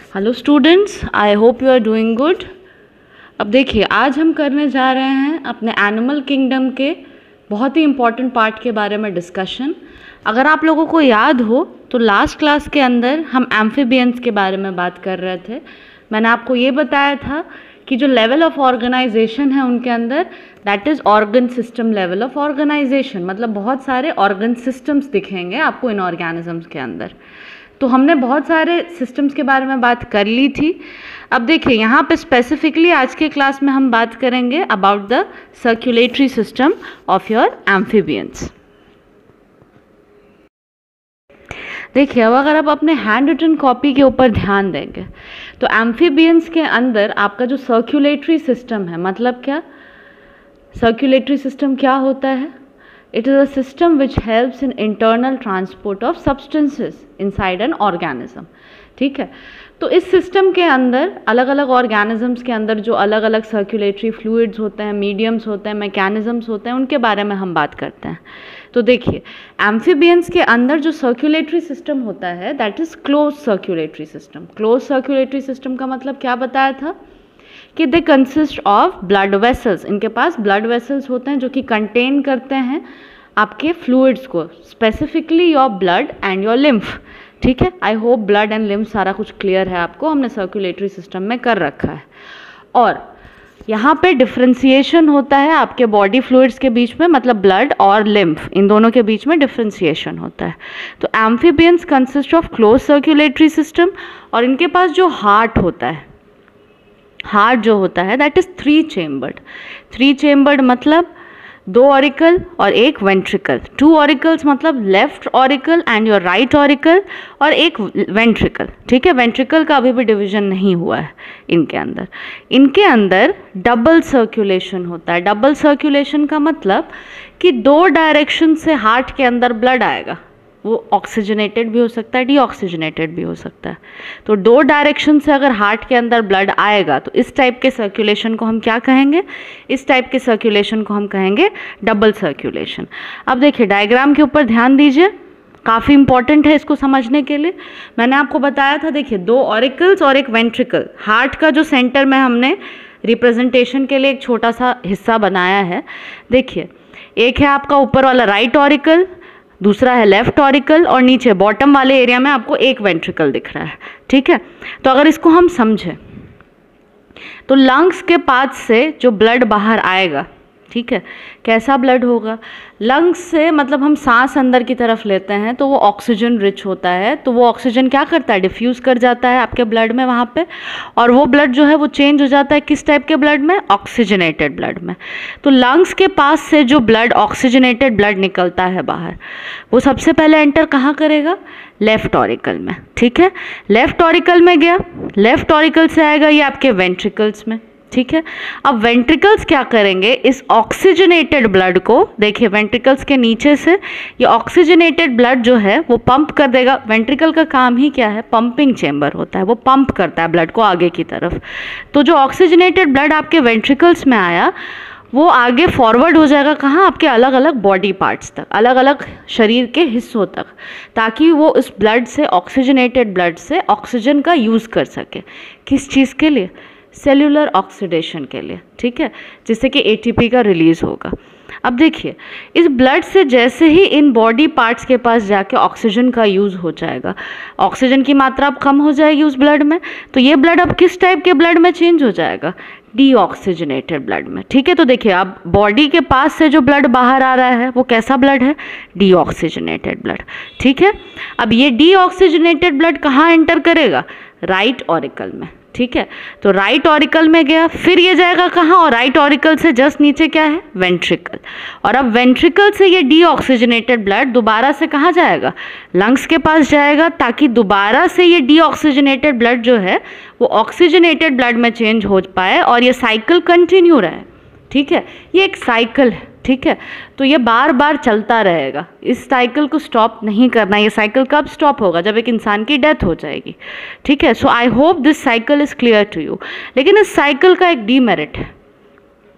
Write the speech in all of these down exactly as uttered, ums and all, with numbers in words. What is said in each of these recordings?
Hello students, I hope you are doing good. अब देखिए, आज हम करने जा रहे हैं अपने एनिमल किंगडम के बहुत ही इम्पॉर्टेंट पार्ट के बारे में डिस्कशन। अगर आप लोगों को याद हो तो लास्ट क्लास के अंदर हम एम्फीबियंस के बारे में बात कर रहे थे। मैंने आपको ये बताया था कि जो लेवल ऑफ ऑर्गेनाइजेशन है उनके अंदर, that is organ system level of organisation, मतलब बहुत सारे ऑर्गन सिस्टम्स दिखेंगे आपको इन ऑर्गेनिजम्स के अंदर। तो हमने बहुत सारे सिस्टम्स के बारे में बात कर ली थी। अब देखिए, यहाँ पे स्पेसिफिकली आज के क्लास में हम बात करेंगे about the circulatory system of your amphibians. देखिए, अब अगर आप अपने हैंड रिटन कॉपी के ऊपर ध्यान देंगे तो एम्फीबियंस के अंदर आपका जो सर्कुलेटरी सिस्टम है, मतलब क्या सर्कुलेटरी सिस्टम क्या होता है? It is a system which helps in internal transport of substances inside an organism। ठीक है, तो इस सिस्टम के अंदर अलग अलग ऑर्गेनिजम्स के अंदर जो अलग अलग सर्कुलेटरी फ्लूइड्स होते हैं, मीडियम्स होते हैं, मैकेनिज्म्स होते हैं, उनके बारे में हम बात करते हैं। तो देखिए, एम्फीबियंस के अंदर जो सर्कुलेटरी सिस्टम होता है that is close circulatory system. Close circulatory system का मतलब क्या बताया था कि they consist of blood vessels. इनके पास ब्लड वेसल्स होते हैं जो कि कंटेन करते हैं आपके फ्लूइड्स को, specifically your blood and your lymph. ठीक है, I hope blood and lymph सारा कुछ क्लियर है आपको, हमने सर्कुलेटरी सिस्टम में कर रखा है। और यहाँ पे डिफ्रेंसिएशन होता है आपके बॉडी फ्लूइड्स के बीच में, मतलब ब्लड और लिम्फ, इन दोनों के बीच में डिफ्रेंसिएशन होता है। तो amphibians consist of close circulatory system. और इनके पास जो हार्ट होता है, हार्ट जो होता है that is three chambered. Three chambered मतलब दो ऑरिकल और एक वेंट्रिकल। टू ऑरिकल्स मतलब left auricle and your right auricle, और एक वेंट्रिकल। ठीक है, वेंट्रिकल का अभी भी डिवीजन नहीं हुआ है इनके अंदर। इनके अंदर डबल सर्कुलेशन होता है। डबल सर्कुलेशन का मतलब कि दो डायरेक्शन से हार्ट के अंदर ब्लड आएगा। वो ऑक्सीजनेटेड भी हो सकता है, डीऑक्सीजनेटेड भी हो सकता है। तो दो डायरेक्शन से अगर हार्ट के अंदर ब्लड आएगा तो इस टाइप के सर्कुलेशन को हम क्या कहेंगे? इस टाइप के सर्कुलेशन को हम कहेंगे डबल सर्कुलेशन। अब देखिए, डायग्राम के ऊपर ध्यान दीजिए, काफ़ी इंपॉर्टेंट है इसको समझने के लिए। मैंने आपको बताया था, देखिए, दो ऑरिकल्स और एक वेंट्रिकल। हार्ट का जो सेंटर में हमने रिप्रेजेंटेशन के लिए एक छोटा सा हिस्सा बनाया है। देखिए, एक है आपका ऊपर वाला राइट ऑरिकल, दूसरा है लेफ्ट ऑरिकल, और नीचे बॉटम वाले एरिया में आपको एक वेंट्रिकल दिख रहा है। ठीक है, तो अगर इसको हम समझें तो लंग्स के पास से जो ब्लड बाहर आएगा, ठीक है, कैसा ब्लड होगा? लंग्स से मतलब हम सांस अंदर की तरफ लेते हैं तो वो ऑक्सीजन रिच होता है, तो वो ऑक्सीजन क्या करता है? डिफ्यूज़ कर जाता है आपके ब्लड में वहाँ पे, और वो ब्लड जो है वो चेंज हो जाता है किस टाइप के ब्लड में? ऑक्सीजनेटेड ब्लड में। तो लंग्स के पास से जो ब्लड, ऑक्सीजनेटेड ब्लड निकलता है बाहर, वो सबसे पहले एंटर कहाँ करेगा? लेफ्ट ऑरिकल में। ठीक है, लेफ्ट ऑरिकल में गया, लेफ्ट ऑरिकल से आएगा ये आपके वेंट्रिकल्स में। ठीक है, अब वेंट्रिकल्स क्या करेंगे? इस ऑक्सीजनेटेड ब्लड को, देखिए वेंट्रिकल्स के नीचे से ये ऑक्सीजनेटेड ब्लड जो है वो पंप कर देगा। वेंट्रिकल का काम ही क्या है? पंपिंग चेम्बर होता है, वो पंप करता है ब्लड को आगे की तरफ। तो जो ऑक्सीजनेटेड ब्लड आपके वेंट्रिकल्स में आया वो आगे फॉरवर्ड हो जाएगा कहाँ? आपके अलग अलग बॉडी पार्ट्स तक, अलग अलग शरीर के हिस्सों तक, ताकि वो इस ब्लड से, ऑक्सीजनेटेड ब्लड से ऑक्सीजन का यूज़ कर सके। किस चीज़ के लिए? सेल्यूलर ऑक्सीडेशन के लिए। ठीक है, जिससे कि एटीपी का रिलीज होगा। अब देखिए, इस ब्लड से जैसे ही इन बॉडी पार्ट्स के पास जाके ऑक्सीजन का यूज़ हो जाएगा, ऑक्सीजन की मात्रा अब कम हो जाएगी उस ब्लड में, तो ये ब्लड अब किस टाइप के ब्लड में चेंज हो जाएगा? डीऑक्सीजनेटेड ब्लड में। ठीक है, तो देखिए, अब बॉडी के पास से जो ब्लड बाहर आ रहा है वो कैसा ब्लड है? Deoxygenated blood. ठीक है, अब ये डीऑक्सीजनेटेड ब्लड कहाँ एंटर करेगा? राइट ऑरिकल में। ठीक है, तो राइट ऑरिकल में गया, फिर ये जाएगा कहाँ? और राइट ऑरिकल से जस्ट नीचे क्या है? वेंट्रिकल। और अब वेंट्रिकल से ये डीऑक्सीजनेटेड ब्लड दोबारा से कहाँ जाएगा? लंग्स के पास जाएगा, ताकि दोबारा से ये डीऑक्सीजनेटेड ब्लड जो है वो ऑक्सीजनेटेड ब्लड में चेंज हो पाए और ये साइकिल कंटिन्यू रहे। ठीक है, ये एक साइकिल है। ठीक है, तो ये बार बार चलता रहेगा, इस साइकिल को स्टॉप नहीं करना। ये साइकिल कब स्टॉप होगा? जब एक इंसान की डेथ हो जाएगी। ठीक है, so I hope this cycle is clear to you. लेकिन इस साइकिल का एक डीमेरिट है।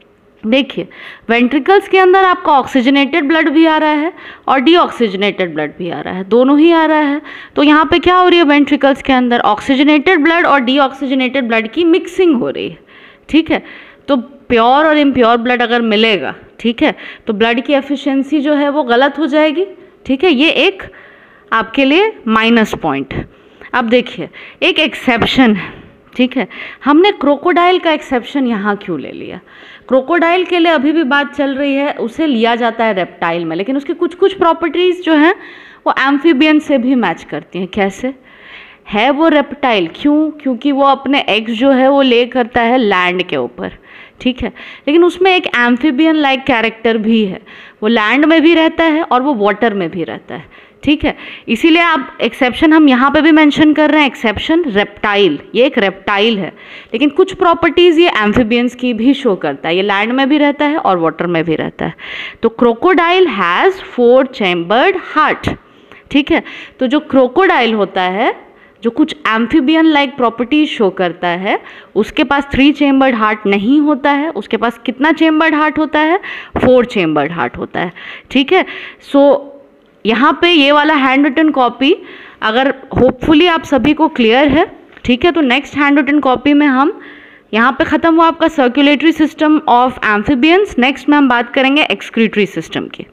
देखिए वेंट्रिकल्स के अंदर आपका ऑक्सीजनेटेड ब्लड भी आ रहा है और डीऑक्सीजनेटेड ब्लड भी आ रहा है, दोनों ही आ रहा है। तो यहाँ पे क्या हो रही है, वेंट्रिकल्स के अंदर ऑक्सीजनेटेड ब्लड और डीऑक्सीजनेटेड ब्लड की मिक्सिंग हो रही है, ठीक है। तो प्योर और इम्प्योर ब्लड अगर मिलेगा, ठीक है, तो ब्लड की एफिशिएंसी जो है वो गलत हो जाएगी, ठीक है। ये एक आपके लिए माइनस पॉइंट है। अब देखिए एक एक्सेप्शन है, ठीक है, हमने क्रोकोडाइल का एक्सेप्शन यहाँ क्यों ले लिया। क्रोकोडाइल के लिए अभी भी बात चल रही है, उसे लिया जाता है रेप्टाइल में, लेकिन उसकी कुछ कुछ प्रॉपर्टीज़ जो हैं वो एम्फीबियन से भी मैच करती हैं। कैसे है वो रेप्टाइल, क्यों, क्योंकि वो अपने एग्स जो है वो ले करता है लैंड के ऊपर, ठीक है, लेकिन उसमें एक एम्फीबियन लाइक कैरेक्टर भी है, वो लैंड में भी रहता है और वो वाटर में भी रहता है, ठीक है। इसीलिए आप एक्सेप्शन हम यहाँ पे भी मेंशन कर रहे हैं, एक्सेप्शन रेप्टाइल, ये एक रेप्टाइल है, लेकिन कुछ प्रॉपर्टीज़ ये एम्फीबियंस की भी शो करता है, ये लैंड में भी रहता है और वाटर में भी रहता है। तो crocodile has four chambered heart, ठीक है। तो जो क्रोकोडाइल होता है, जो कुछ एम्फीबियन लाइक प्रॉपर्टीज शो करता है, उसके पास थ्री चेम्बर्ड हार्ट नहीं होता है, उसके पास कितना चेम्बर्ड हार्ट होता है, फोर चेम्बर्ड हार्ट होता है, ठीक है। सो so, यहाँ पे ये वाला हैंड रिटन कॉपी अगर होपफुली आप सभी को क्लियर है, ठीक है, तो नेक्स्ट हैंड रिटन कॉपी में हम यहाँ पे ख़त्म हुआ आपका circulatory system of amphibians. Next में हम बात करेंगे एक्सक्रीटरी सिस्टम की।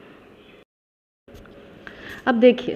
अब देखिए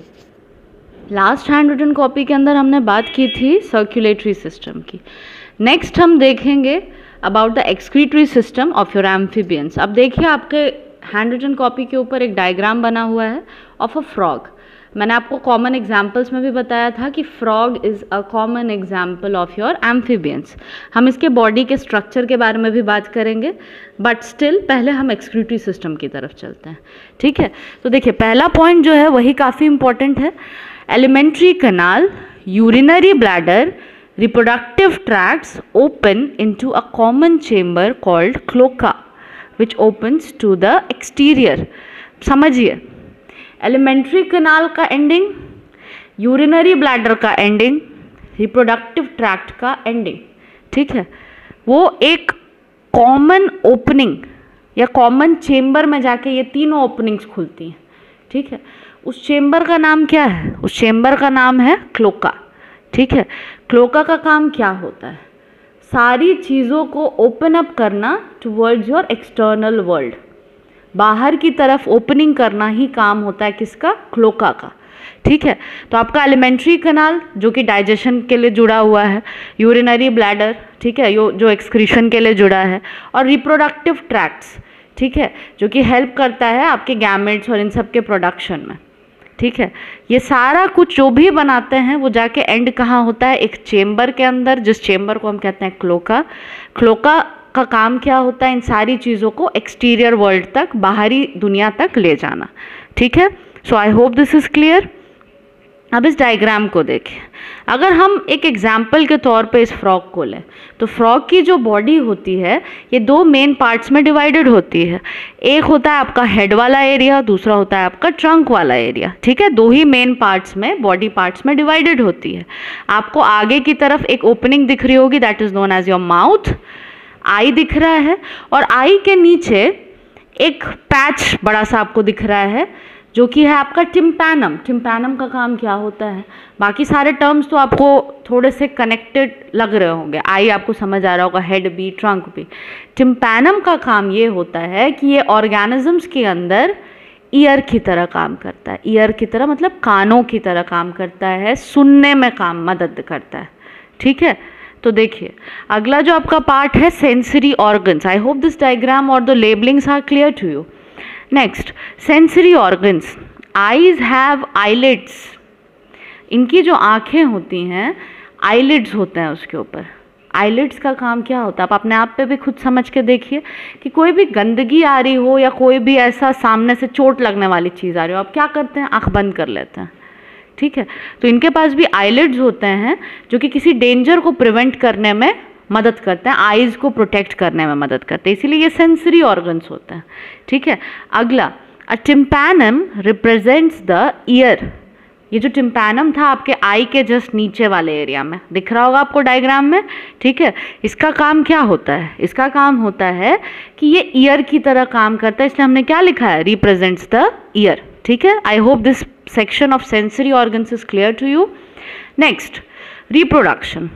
लास्ट हैंड रिटन कॉपी के अंदर हमने बात की थी सर्कुलेटरी सिस्टम की, नेक्स्ट हम देखेंगे about the excretory system of your amphibians. अब देखिए आपके हैंड रिटन कॉपी के ऊपर एक डायग्राम बना हुआ है ऑफ अ फ्रॉग। मैंने आपको कॉमन एग्जाम्पल्स में भी बताया था कि frog is a common example of your amphibians. हम इसके बॉडी के स्ट्रक्चर के बारे में भी बात करेंगे, बट स्टिल पहले हम एक्सक्रीटरी सिस्टम की तरफ चलते हैं, ठीक है। तो देखिए पहला पॉइंट जो है वही काफ़ी इंपॉर्टेंट है। Alimentary canal, urinary bladder, reproductive tracts open into a common chamber called cloaca which opens to the exterior। समझिए एलिमेंट्री कनाल का एंडिंग, यूरिनरी ब्लैडर का एंडिंग, रिप्रोडक्टिव ट्रैक्ट का एंडिंग, ठीक है, वो एक कॉमन ओपनिंग या कॉमन चेम्बर में जाके ये तीनों ओपनिंग्स खुलती हैं, ठीक है। उस चेम्बर का नाम क्या है, उस चेम्बर का नाम है क्लोका, ठीक है। क्लोका का काम क्या होता है, सारी चीज़ों को ओपन अप करना टुवर्ड्स योर एक्सटर्नल वर्ल्ड, बाहर की तरफ ओपनिंग करना ही काम होता है किसका, क्लोका का, ठीक है। तो आपका एलिमेंट्री कनाल जो कि डाइजेशन के लिए जुड़ा हुआ है, यूरिनरी ब्लैडर, ठीक है, यो जो एक्सक्रीशन के लिए जुड़ा है, और रिप्रोडक्टिव ट्रैक्ट्स, ठीक है, जो कि हेल्प करता है आपके गैमेट्स और इन सब के प्रोडक्शन में, ठीक है। ये सारा कुछ जो भी बनाते हैं वो जाके एंड कहाँ होता है, एक चेम्बर के अंदर, जिस चेम्बर को हम कहते हैं क्लोका। क्लोका का काम क्या होता है, इन सारी चीज़ों को एक्सटीरियर वर्ल्ड तक, बाहरी दुनिया तक ले जाना, ठीक है। So I hope this is clear. अब इस डायग्राम को देखें, अगर हम एक एग्जाम्पल के तौर पे इस फ्रॉग को लें तो फ्रॉग की जो बॉडी होती है ये दो मेन पार्ट्स में डिवाइडेड होती है। एक होता है आपका हेड वाला एरिया, दूसरा होता है आपका ट्रंक वाला एरिया, ठीक है। दो ही मेन पार्ट्स में, बॉडी पार्ट्स में डिवाइडेड होती है। आपको आगे की तरफ एक ओपनिंग दिख रही होगी, that is known as your mouth, eye दिख रहा है, और आई के नीचे एक पैच बड़ा सा आपको दिख रहा है जो कि है आपका टिम्पैनम। टिम्पैनम का काम क्या होता है, बाकी सारे टर्म्स तो आपको थोड़े से कनेक्टेड लग रहे होंगे, आई आपको समझ आ रहा होगा, हेड भी, ट्रंक भी। टिम्पैनम का काम ये होता है कि ये ऑर्गेनिजम्स के अंदर ईयर की तरह काम करता है, ईयर की तरह मतलब कानों की तरह काम करता है, सुनने में काम मदद करता है, ठीक है। तो देखिए अगला जो आपका पार्ट है sensory organs. I hope this diagram और the labellings are clear to you. Next sensory organs, eyes have eyelids, इनकी जो आँखें होती हैं आईलिड्स होते हैं उसके ऊपर। आईलिड्स का काम क्या होता है, आप अपने आप पे भी खुद समझ के देखिए कि कोई भी गंदगी आ रही हो या कोई भी ऐसा सामने से चोट लगने वाली चीज़ आ रही हो, आप क्या करते हैं, आँख बंद कर लेते हैं, ठीक है। तो इनके पास भी आईलिड्स होते हैं जो कि किसी डेंजर को प्रिवेंट करने में मदद करते हैं, आईज को प्रोटेक्ट करने में मदद करते हैं, इसीलिए ये सेंसरी ऑर्गन्स होते हैं, ठीक है। अगला, a tympanum represents the ear ये जो टिम्पैनम था आपके आई के जस्ट नीचे वाले एरिया में, दिख रहा होगा आपको डायग्राम में, ठीक है। इसका काम क्या होता है? इसका काम होता है कि ये ईयर की तरह काम करता है, इसलिए हमने क्या लिखा है? रिप्रेजेंट्स द ईयर, ठीक है। I hope this section of sensory organs is clear to you. Next, reproduction.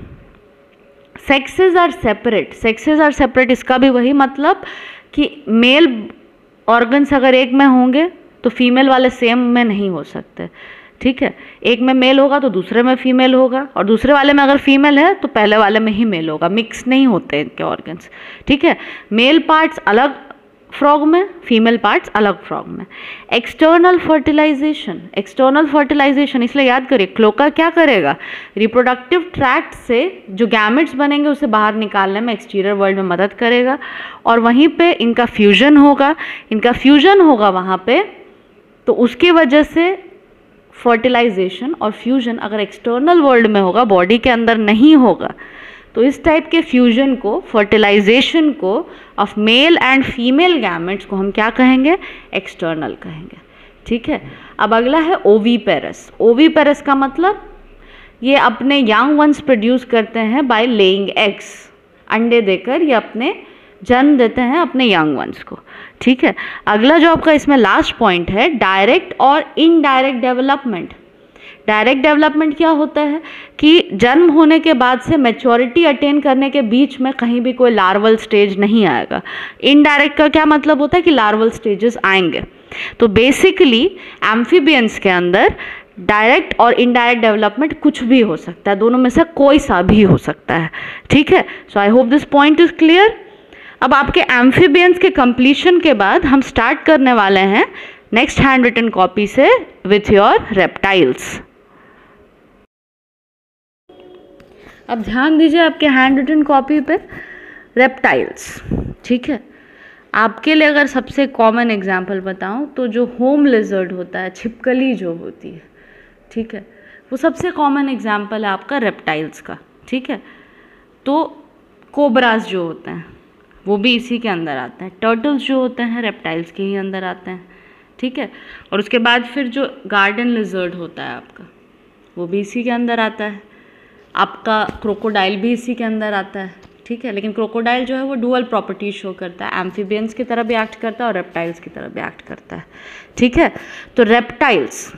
Sexes are separate, sexes are separate, इसका भी वही मतलब कि मेल ऑर्गन्स अगर एक में होंगे तो फीमेल वाले सेम में नहीं हो सकते, ठीक है। एक में मेल होगा तो दूसरे में फीमेल होगा, और दूसरे वाले में अगर फीमेल है तो पहले वाले में ही मेल होगा, मिक्स नहीं होते इनके ऑर्गन्स, ठीक है। मेल पार्ट्स अलग फ्रॉग में, फीमेल पार्ट्स अलग फ्रॉग में। एक्सटर्नल फर्टिलाइजेशन, एक्सटर्नल फर्टिलाइजेशन इसलिए याद करिए, क्लोका क्या करेगा? रिप्रोडक्टिव ट्रैक्ट से जो गैमेट्स बनेंगे उसे बाहर निकालने में एक्सटीरियर वर्ल्ड में मदद करेगा, और वहीं पे इनका फ्यूजन होगा, इनका फ्यूजन होगा वहाँ पे, तो उसकी वजह से फर्टिलाइजेशन और फ्यूजन अगर एक्सटर्नल वर्ल्ड में होगा, बॉडी के अंदर नहीं होगा, तो इस टाइप के फ्यूजन को, फर्टिलाइजेशन को of male and female gametes को हम क्या कहेंगे? एक्सटर्नल कहेंगे, ठीक है। अब अगला है ओवीपेरस। ओवीपेरस का मतलब ये अपने यंग वंस प्रोड्यूस करते हैं बाय लेइंग एग्स, अंडे देकर ये अपने जन्म देते हैं अपने यंग वंस को, ठीक है। अगला जो आपका इसमें लास्ट पॉइंट है, डायरेक्ट और इनडायरेक्ट डेवलपमेंट। डायरेक्ट डेवलपमेंट क्या होता है कि जन्म होने के बाद से मैच्योरिटी अटेन करने के बीच में कहीं भी कोई लार्वल स्टेज नहीं आएगा। इनडायरेक्ट का क्या मतलब होता है कि लार्वल स्टेजेस आएंगे। तो बेसिकली एम्फीबियंस के अंदर डायरेक्ट और इनडायरेक्ट डेवलपमेंट कुछ भी हो सकता है, दोनों में से कोई सा भी हो सकता है, ठीक है। So I hope this point is clear. अब आपके एम्फीबियंस के कंप्लीशन के बाद हम स्टार्ट करने वाले हैं नेक्स्ट हैंड रिटन कॉपी से विथ योर रेप्टाइल्स। अब ध्यान दीजिए आपके हैंड रिटन कॉपी पे, रेप्टाइल्स, ठीक है। आपके लिए अगर सबसे कॉमन एग्जाम्पल बताऊं तो जो होम लिजर्ड होता है, छिपकली जो होती है, ठीक है, वो सबसे कॉमन एग्जाम्पल है आपका रेप्टाइल्स का, ठीक है। तो कोबरास जो होते हैं वो भी इसी के अंदर आते हैं, टर्टल्स जो होते हैं रेप्टाइल्स के ही अंदर आते हैं, ठीक है। और उसके बाद फिर जो गार्डन लिजर्ड होता है आपका, वो भी इसी के अंदर आता है। आपका क्रोकोडाइल भी इसी के अंदर आता है, ठीक है। लेकिन क्रोकोडाइल जो है वो डुअल प्रॉपर्टी शो करता है, एम्फीबियंस की तरह भी एक्ट करता है और रेप्टाइल्स की तरह भी एक्ट करता है, ठीक है। तो reptiles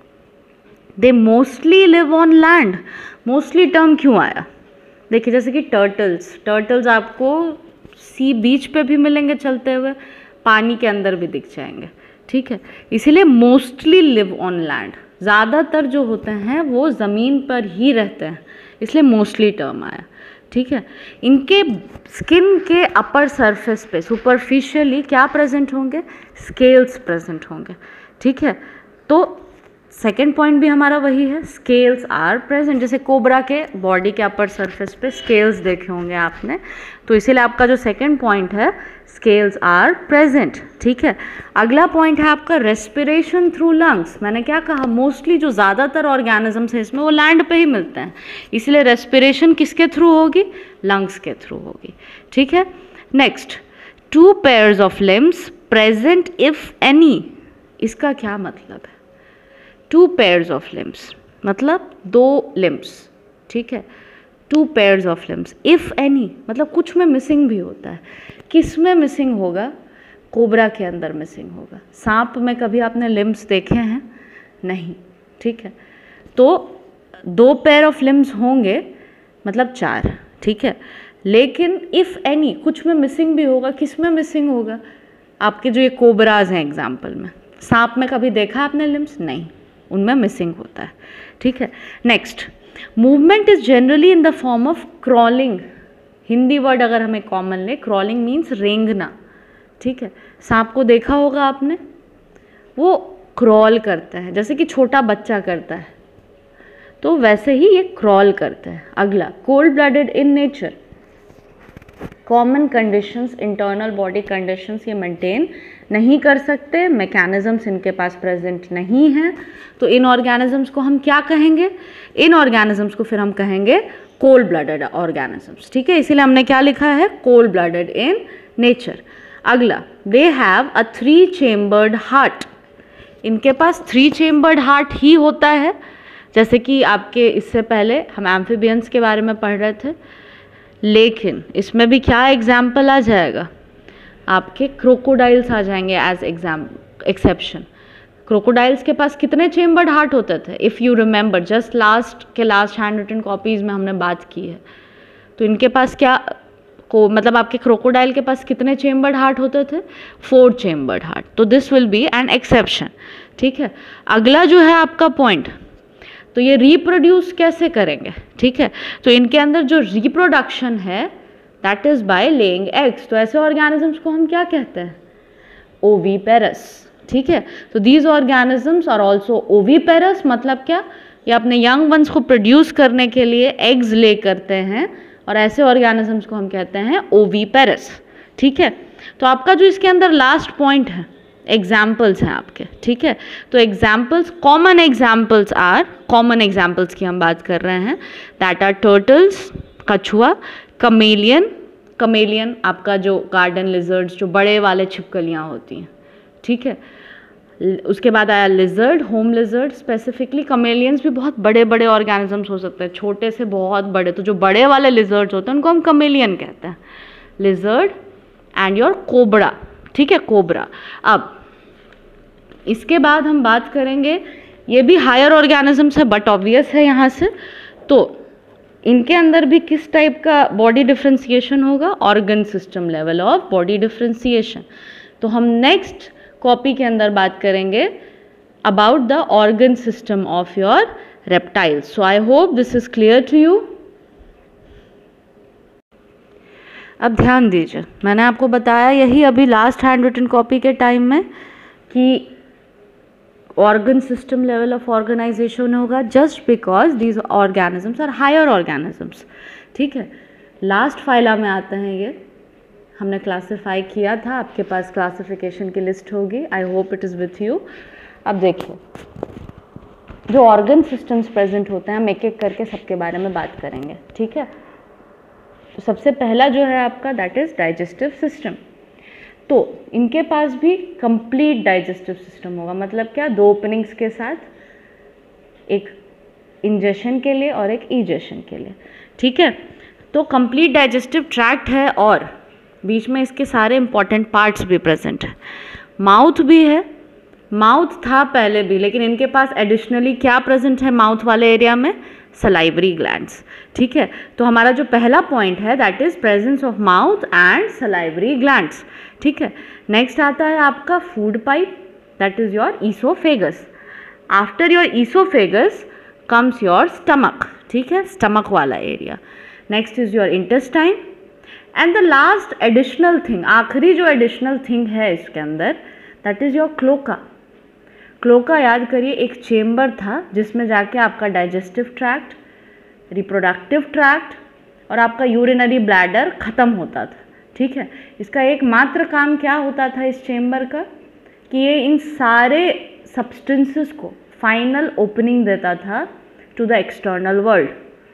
they mostly live on land. Mostly term क्यों आया? देखिए जैसे कि टर्टल्स, टर्टल्स आपको सी बीच पे भी मिलेंगे चलते हुए, पानी के अंदर भी दिख जाएंगे, ठीक है। इसीलिए मोस्टली लिव ऑन लैंड, ज़्यादातर जो होते हैं वो ज़मीन पर ही रहते हैं, इसलिए मोस्टली टर्म आया, ठीक है। इनके स्किन के अपर सरफेस पे सुपरफिशियली क्या प्रेजेंट होंगे? स्केल्स प्रेजेंट होंगे, ठीक है। तो सेकेंड पॉइंट भी हमारा वही है, स्केल्स आर प्रेजेंट। जैसे कोबरा के बॉडी के अपर सरफेस पे स्केल्स देखे होंगे आपने, तो इसीलिए आपका जो सेकेंड पॉइंट है, स्केल्स आर प्रेजेंट, ठीक है। अगला पॉइंट है आपका रेस्पिरेशन थ्रू लंग्स। मैंने क्या कहा? मोस्टली जो ज़्यादातर ऑर्गेनिजम्स है इसमें वो लैंड पे ही मिलते हैं, इसलिए रेस्पिरेशन किसके थ्रू होगी? लंग्स के थ्रू होगी, ठीक है। Next, two pairs of limbs present if any. इसका क्या मतलब है? टू पेयर्स ऑफ लिम्स मतलब दो लिम्स, ठीक है। Two pairs of limbs if any मतलब कुछ में मिसिंग भी होता है। किस में मिसिंग होगा? कोबरा के अंदर मिसिंग होगा। सांप में कभी आपने लिम्स देखे हैं? नहीं, ठीक है। तो दो पेयर ऑफ लिम्स होंगे मतलब चार, ठीक है। लेकिन इफ एनी कुछ में मिसिंग भी होगा। किस में मिसिंग होगा? आपके जो ये कोबराज हैं एग्जाम्पल में, सांप में कभी देखा आपने लिम्स? नहीं, उनमें मिसिंग होता है, ठीक है। Next, movement is generally in the form of crawling. Hindi word अगर हमें कॉमन ले, क्रॉलिंग मीन्स रेंगना, ठीक है। सांप को देखा होगा आपने, वो क्रॉल करता है जैसे कि छोटा बच्चा करता है, तो वैसे ही ये क्रॉल करता है। अगला, cold blooded in nature. Common conditions, internal body conditions ये मेंटेन नहीं कर सकते, मैकेनिज्म्स इनके पास प्रेजेंट नहीं हैं, तो इन ऑर्गेनिजम्स को हम क्या कहेंगे? इन ऑर्गेनिजम्स को फिर हम कहेंगे कोल्ड ब्लडेड ऑर्गेनिजम्स, ठीक है। इसीलिए हमने क्या लिखा है? Cold blooded in nature. अगला, they have a three chambered heart. इनके पास थ्री चेम्बर्ड हार्ट ही होता है, जैसे कि आपके इससे पहले हम एम्फीबियंस के बारे में पढ़ रहे थे। लेकिन इसमें भी क्या एग्जाम्पल आ जाएगा, आपके क्रोकोडाइल्स आ जाएंगे एज एग्जाम एक्सेप्शन। क्रोकोडाइल्स के पास कितने चेम्बर्ड हार्ट होते थे, if you remember, just last के लास्ट हैंड रिटन कॉपीज़ में हमने बात की है। तो इनके पास क्या को मतलब आपके क्रोकोडाइल के पास कितने चेम्बर्ड हार्ट होते थे, फोर चेम्बर्ड हार्ट। तो this will be an exception, ठीक है। अगला जो है आपका पॉइंट, तो ये रिप्रोड्यूस कैसे करेंगे, ठीक है। तो इनके अंदर जो रिप्रोडक्शन है that is by laying eggs. तो ऐसे ऑर्गेनिजम्स को हम क्या कहते हैं, ओवीपेरस, ठीक है। तो these organisms are also oviparous, मतलब क्या, ये अपने यंग वंस को प्रोड्यूस करने के लिए एग्स ले करते हैं, और ऐसे ऑर्गेनिजम्स को हम कहते हैं ओवीपेरस, ठीक है। तो आपका जो इसके अंदर लास्ट पॉइंट है, एग्जाम्पल्स हैं आपके, ठीक है। तो examples, common examples are, common examples की हम बात कर रहे हैं, दैट आर टर्टल्स, कछुआ, कमेलियन, कमेलियन आपका जो गार्डन लिजर्ड्स, जो बड़े वाले छिपकलियाँ होती हैं, ठीक है। उसके बाद आया lizard, home lizard, specifically chameleons भी बहुत बड़े बड़े ऑर्गेनिजम्स हो सकते हैं, छोटे से बहुत बड़े। तो जो बड़े वाले लिजर्ड्स होते हैं उनको हम कमेलियन कहते हैं, लिजर्ड एंड योर कोबरा, ठीक है, कोबरा। अब इसके बाद हम बात करेंगे, ये भी हायर ऑर्गेनिजम्स है बट ऑब्वियस है यहाँ से, तो इनके अंदर भी किस टाइप का बॉडी डिफ्रेंसिएशन होगा, organ system level of body differentiation. तो हम नेक्स्ट कॉपी के अंदर बात करेंगे about the organ system of your reptiles. So I hope this is clear to you. अब ध्यान दीजिए, मैंने आपको बताया यही अभी लास्ट हैंड रिटन कॉपी के टाइम में कि organ system level of organization होगा, just because these organisms are higher organisms, ठीक है। लास्ट फाइला में आते हैं ये, हमने क्लासिफाई किया था, आपके पास क्लासिफिकेशन की लिस्ट होगी, I hope it is with you. अब देखिए, जो ऑर्गन सिस्टम्स प्रेजेंट होते हैं हम एक एक करके सबके बारे में बात करेंगे, ठीक है। तो सबसे पहला जो है आपका दैट इज़ डाइजेस्टिव सिस्टम। तो इनके पास भी कंप्लीट डाइजेस्टिव सिस्टम होगा, मतलब क्या, दो ओपनिंग्स के साथ, एक इंजेशन के लिए और एक इजेशन के लिए, ठीक है। तो कंप्लीट डाइजेस्टिव ट्रैक्ट है और बीच में इसके सारे इंपॉर्टेंट पार्ट्स भी प्रेजेंट है। माउथ भी है, माउथ था पहले भी, लेकिन इनके पास एडिशनली क्या प्रेजेंट है माउथ वाले एरिया में, सलाइवरी ग्लैंड्स, ठीक है। तो हमारा जो पहला पॉइंट है that is presence of mouth and salivary glands, ठीक है। नेक्स्ट आता है आपका food pipe, that is your esophagus. After your esophagus comes your stomach, ठीक है, स्टमक वाला area. Next is your intestine and the last additional thing, आखिरी जो एडिशनल थिंग है इसके अंदर, that is your cloaca. Cloaca याद करिए, एक चेम्बर था जिसमें जाके आपका डाइजेस्टिव ट्रैक्ट, रिप्रोडक्टिव ट्रैक्ट और आपका यूरिनरी ब्लैडर ख़त्म होता था, ठीक है। इसका एकमात्र काम क्या होता था इस चेम्बर का, कि ये इन सारे सब्सटेंसेस को फाइनल ओपनिंग देता था टू द एक्सटर्नल वर्ल्ड,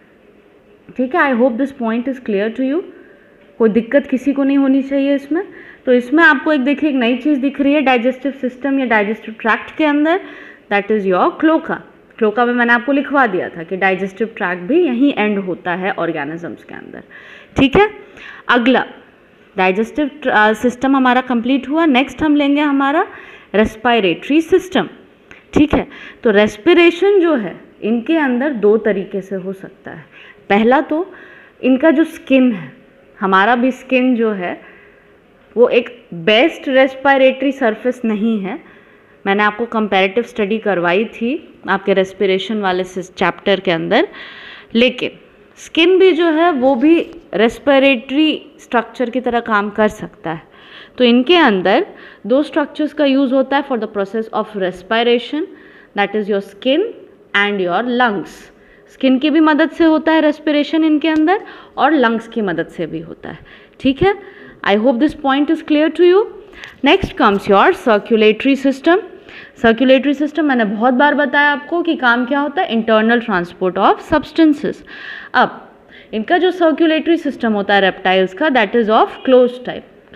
ठीक है। I hope this point is clear to you, कोई दिक्कत किसी को नहीं होनी चाहिए इसमें। तो इसमें आपको एक देखिए एक नई चीज़ दिख रही है डाइजेस्टिव सिस्टम या डाइजेस्टिव ट्रैक्ट के अंदर, that is your cloaca. Cloaca में मैंने आपको लिखवा दिया था कि डाइजेस्टिव ट्रैक्ट भी यहीं एंड होता है ऑर्गेनिजम्स के अंदर, ठीक है। अगला डाइजेस्टिव सिस्टम हमारा कंप्लीट हुआ, नेक्स्ट हम लेंगे हमारा रेस्पिरेटरी सिस्टम, ठीक है। तो रेस्पिरेशन जो है इनके अंदर दो तरीके से हो सकता है। पहला तो इनका जो स्किन है, हमारा भी स्किन जो है वो एक बेस्ट रेस्पिरेटरी सरफेस नहीं है, मैंने आपको कंपैरेटिव स्टडी करवाई थी आपके रेस्पिरेशन वाले चैप्टर के अंदर, लेकिन स्किन भी जो है वो भी रेस्पिरेटरी स्ट्रक्चर की तरह काम कर सकता है। तो इनके अंदर दो स्ट्रक्चर्स का यूज़ होता है for the process of respiration, that is your skin and your lungs. Skin की भी मदद से होता है रेस्पिरेशन इनके अंदर और लंग्स की मदद से भी होता है, ठीक है। I hope this point is clear to you. Next comes your circulatory system. Circulatory system मैंने बहुत बार बताया आपको कि काम क्या होता है, इंटरनल ट्रांसपोर्ट ऑफ सब्सटेंसेस। अब इनका जो सर्कुलेटरी सिस्टम होता है रेप्टाइल्स का, that is of close type.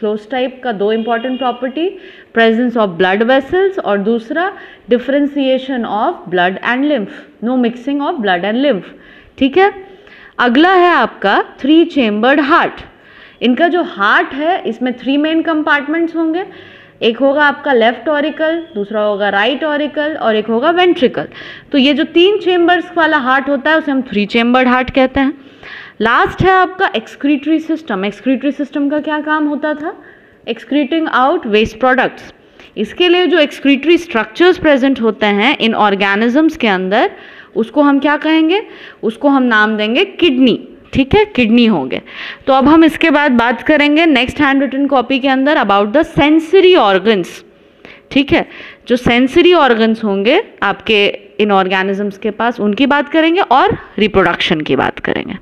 Close type का दो important property, presence of blood vessels और दूसरा differentiation of blood and lymph, no mixing of blood and lymph. ठीक है, अगला है आपका थ्री चेम्बर्ड हार्ट। इनका जो हार्ट है इसमें थ्री मेन कंपार्टमेंट्स होंगे, एक होगा आपका लेफ्ट ऑरिकल, दूसरा होगा राइट ऑरिकल और एक होगा वेंट्रिकल। तो ये जो तीन चेम्बर्स वाला हार्ट होता है उसे हम थ्री चेम्बर्ड हार्ट कहते हैं। लास्ट है आपका एक्सक्रीटरी सिस्टम। एक्सक्रीटरी सिस्टम का क्या काम होता था? Excreting out waste products. इसके लिए जो एक्सक्रीटरी स्ट्रक्चर्स प्रेजेंट होते हैं इन ऑर्गेनिजम्स के अंदर उसको हम क्या कहेंगे? उसको हम नाम देंगे किडनी। ठीक है, किडनी होंगे। तो अब हम इसके बाद बात करेंगे नेक्स्ट हैंड रिटन कॉपी के अंदर अबाउट द सेंसरी ऑर्गन्स। ठीक है, जो सेंसरी ऑर्गन्स होंगे आपके इन ऑर्गेनिजम्स के पास उनकी बात करेंगे और रिप्रोडक्शन की बात करेंगे।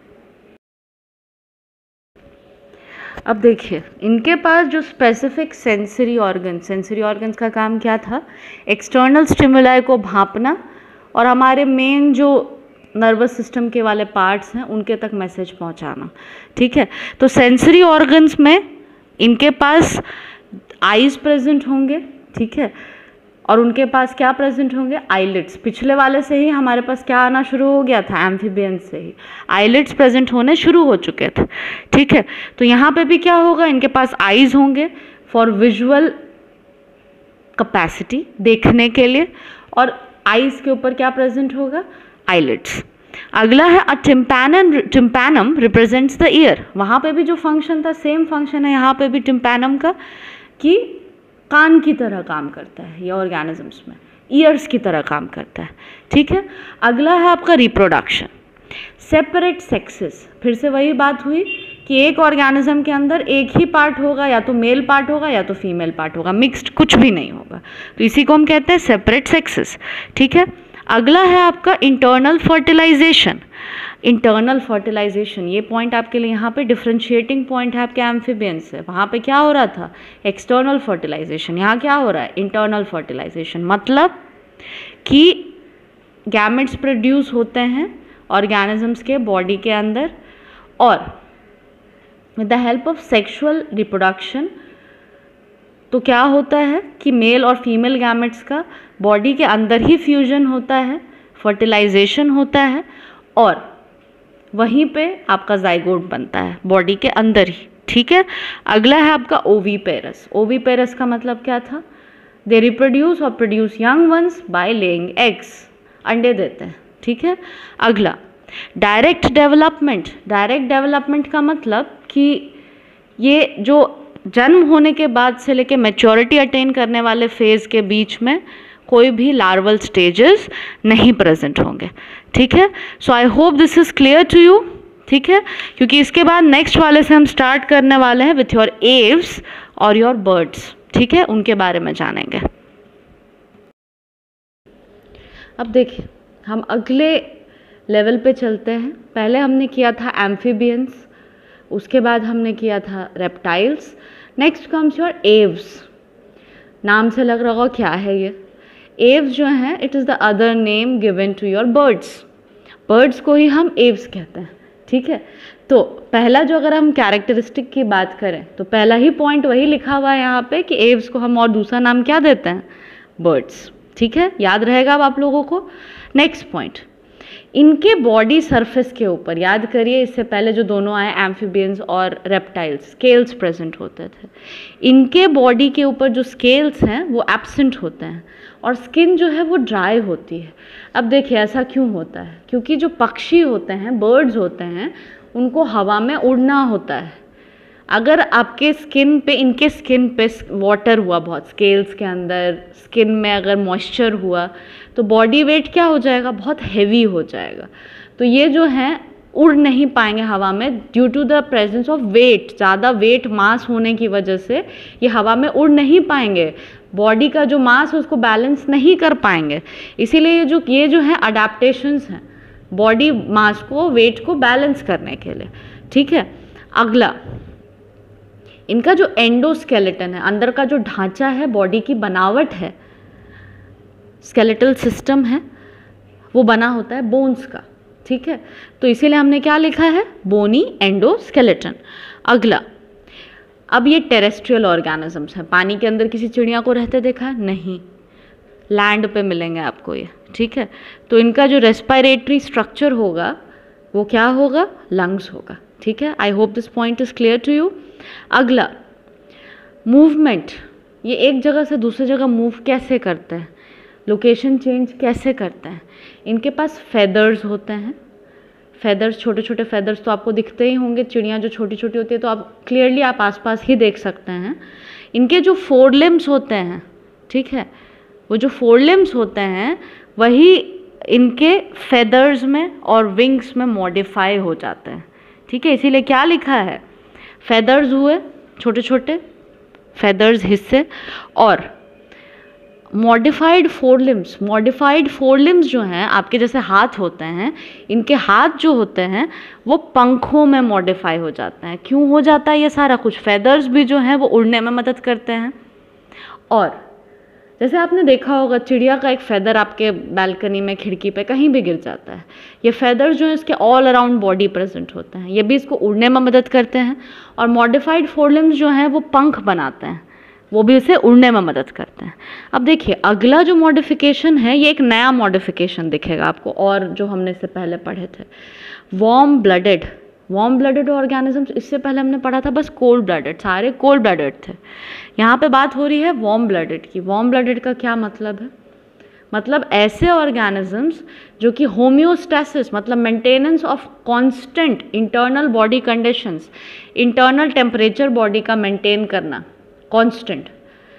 अब देखिए इनके पास जो specific sensory organ, sensory organs का काम क्या था? एक्सटर्नल स्टिमुलाई को भांपना और हमारे मेन जो नर्वस सिस्टम के वाले पार्ट्स हैं उनके तक मैसेज पहुंचाना। ठीक है, तो सेंसरी ऑर्गन्स में इनके पास आईज प्रेजेंट होंगे। ठीक है, और उनके पास क्या प्रेजेंट होंगे? आईलिड्स। पिछले वाले से ही हमारे पास क्या आना शुरू हो गया था? एम्फीबियंस से ही आईलिड्स प्रेजेंट होने शुरू हो चुके थे। ठीक है, तो यहाँ पे भी क्या होगा? इनके पास आईज होंगे फॉर विजुअल कैपेसिटी, देखने के लिए, और आईज के ऊपर क्या प्रेजेंट होगा? आईलिड्स। अगला है a tympanum. Tympanum represents the ear. वहाँ पे भी जो फंक्शन था सेम फंक्शन है यहाँ पे भी टिम्पैनम का, कि कान की तरह काम करता है ये ऑर्गेनिजम्स में, ईयर्स की तरह काम करता है। ठीक है, अगला है आपका रिप्रोडक्शन। सेपरेट सेक्सेस, फिर से वही बात हुई कि एक ऑर्गेनिज्म के अंदर एक ही पार्ट होगा, या तो मेल पार्ट होगा या तो फीमेल पार्ट होगा, मिक्स्ड कुछ भी नहीं होगा, तो इसी को हम कहते हैं सेपरेट सेक्सेस। ठीक है, अगला है आपका इंटरनल फर्टिलाइजेशन। इंटरनल फर्टिलाइजेशन ये पॉइंट आपके लिए यहाँ पे डिफरेंशिएटिंग पॉइंट है आपके एम्फीबियंस से। वहाँ पे क्या हो रहा था? External fertilization. यहाँ क्या हो रहा है? Internal fertilization. मतलब कि गैमेट्स प्रोड्यूस होते हैं ऑर्गेनिजम्स के बॉडी के अंदर, और with the help of sexual reproduction तो क्या होता है कि मेल और फीमेल गैमेट्स का बॉडी के अंदर ही फ्यूजन होता है, फर्टिलाइजेशन होता है, और वहीं पे आपका जाइगोट बनता है बॉडी के अंदर ही। ठीक है, अगला है आपका ओवीपेरस। ओवीपेरस का मतलब क्या था? दे रिप्रोड्यूस और produce young ones by laying eggs, अंडे देते हैं। ठीक है, अगला डायरेक्ट डेवलपमेंट। डायरेक्ट डेवलपमेंट का मतलब कि ये जो जन्म होने के बाद से लेके मैच्योरिटी अटेन करने वाले फेज के बीच में कोई भी लार्वल स्टेजेस नहीं प्रेजेंट होंगे। ठीक है, so I hope this is clear to you. ठीक है, क्योंकि इसके बाद नेक्स्ट वाले से हम स्टार्ट करने वाले हैं विथ योर एव्स और योर बर्ड्स। ठीक है, उनके बारे में जानेंगे। अब देखिए हम अगले लेवल पे चलते हैं। पहले हमने किया था एम्फीबियंस, उसके बाद हमने किया था reptiles, next comes your aves. नाम से लग रहा होगा क्या है ये? एव्स जो हैं it is the other name given to your birds. Birds को ही हम एव्स कहते हैं। ठीक है, तो पहला जो अगर हम कैरेक्टरिस्टिक की बात करें तो पहला ही पॉइंट वही लिखा हुआ है यहाँ पे कि एव्स को हम और दूसरा नाम क्या देते हैं? बर्ड्स। ठीक है, याद रहेगा अब आप लोगों को। नेक्स्ट पॉइंट, इनके बॉडी सरफेस के ऊपर, याद करिए इससे पहले जो दोनों आए एम्फीबियंस और रेप्टाइल्स, स्केल्स प्रेजेंट होते थे। इनके बॉडी के ऊपर जो स्केल्स हैं वो एब्सेंट होते हैं और स्किन जो है वो ड्राई होती है। अब देखिए ऐसा क्यों होता है? क्योंकि जो पक्षी होते हैं, बर्ड्स होते हैं, उनको हवा में उड़ना होता है। अगर आपके स्किन पे, इनके स्किन पे वाटर हुआ बहुत, स्केल्स के अंदर स्किन में अगर मॉइस्चर हुआ तो बॉडी वेट क्या हो जाएगा? बहुत हैवी हो जाएगा। तो ये जो है उड़ नहीं पाएंगे हवा में due to the presence of weight. ज़्यादा वेट मास होने की वजह से ये हवा में उड़ नहीं पाएंगे, बॉडी का जो मास है उसको बैलेंस नहीं कर पाएंगे। इसीलिए ये जो ये जो है अडेप्टेशंस हैं बॉडी मास को, वेट को बैलेंस करने के लिए। ठीक है, अगला इनका जो एंडोस्केलेटन है, अंदर का जो ढांचा है, बॉडी की बनावट है, स्केलेटल सिस्टम है, वो बना होता है बोन्स का। ठीक है, तो इसीलिए हमने क्या लिखा है? Bony endoskeleton. अगला अब ये टेरेस्ट्रियल ऑर्गेनिजम्स हैं, पानी के अंदर किसी चिड़िया को रहते देखा है? नहीं, लैंड पे मिलेंगे आपको ये, ठीक है। तो इनका जो रेस्पिरेटरी स्ट्रक्चर होगा वो क्या होगा? लंग्स होगा, ठीक है। I hope this point is clear to you. अगला, मूवमेंट, ये एक जगह से दूसरी जगह मूव कैसे करते हैं, लोकेशन चेंज कैसे करते हैं? इनके पास फेदर्स होते हैं, फेदर्स, छोटे छोटे फेदर्स तो आपको दिखते ही होंगे, चिड़िया जो छोटी छोटी होती है तो आप क्लियरली आप आसपास ही देख सकते हैं। इनके जो फोर लिम्स होते हैं, ठीक है, वो जो फोर लिम्स होते हैं वही इनके फेदर्स में और विंग्स में मॉडिफाई हो जाते हैं, ठीक है। इसीलिए क्या लिखा है? फेदर्स हुए छोटे छोटे फेदर्स हिस्से, और modified fore limbs. Modified fore limbs जो हैं, आपके जैसे हाथ होते हैं, इनके हाथ जो होते हैं वो पंखों में मॉडिफाई हो जाते हैं। क्यों हो जाता है ये सारा कुछ? फेदर्स भी जो हैं वो उड़ने में मदद करते हैं। और जैसे आपने देखा होगा चिड़िया का एक फेदर आपके बालकनी में, खिड़की पे कहीं भी गिर जाता है, ये फेदर्स जो है इसके ऑल अराउंड बॉडी प्रेजेंट होते हैं, ये भी इसको उड़ने में मदद करते हैं। और मॉडिफाइड फोर लिम्स जो हैं वो पंख बनाते हैं, वो भी इसे उड़ने में मदद करते हैं। अब देखिए अगला जो मॉडिफिकेशन है ये एक नया मॉडिफिकेशन दिखेगा आपको, और जो हमने इससे पहले पढ़े थे, warm blooded. Warm blooded organisms, इससे पहले हमने पढ़ा था बस कोल्ड ब्लडेड, सारे कोल्ड ब्लडेड थे। यहाँ पे बात हो रही है वार्म ब्लडेड की। वार्म ब्लडेड का क्या मतलब है? मतलब ऐसे ऑर्गेनिजम्स जो कि होम्योस्टैसिस, मतलब maintenance of constant internal body conditions, internal temperature body का मेंटेन करना कांस्टेंट